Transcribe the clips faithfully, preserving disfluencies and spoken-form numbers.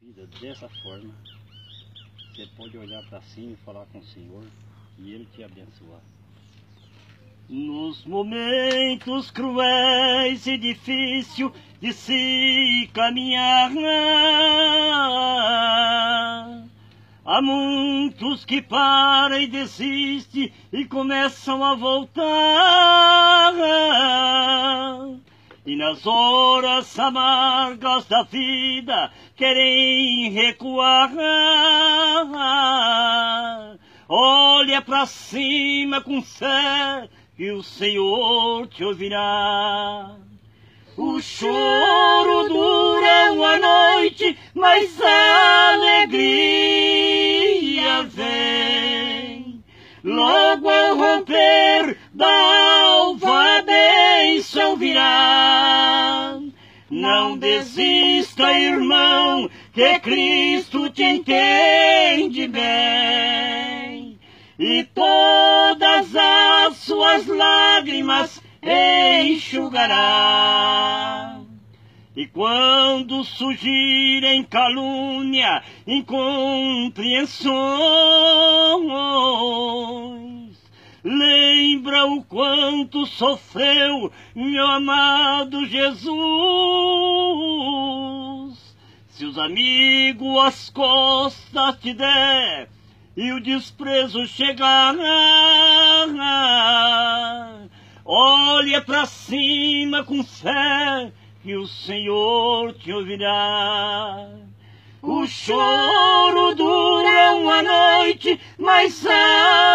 Dessa forma, você pode olhar para cima e falar com o Senhor e Ele te abençoar. Nos momentos cruéis e difíceis de se caminhar, há muitos que param e desistem e começam a voltar. E nas horas amargas da vida querem recuar. Olha para cima com fé que o Senhor te ouvirá. O choro dura uma noite, mas a alegria vem. Logo ao romper da alva a bênção virá. Não desista, irmão, que Cristo te entende bem. E todas as suas lágrimas enxugará. E quando surgirem calúnia, incompreensões, lembra o quanto sofreu meu amado Jesus. Se os amigos as costas te der e o desprezo chegar, olha para cima com fé que o Senhor te ouvirá. O choro dura uma noite, mas a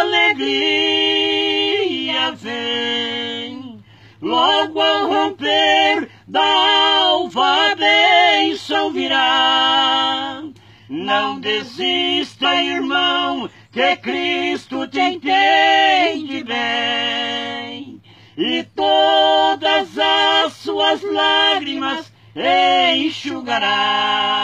alegria vem. Logo ao romper da alva a bênção virá. Não desista, irmão, que Cristo te entende bem. E todas as suas lágrimas enxugará.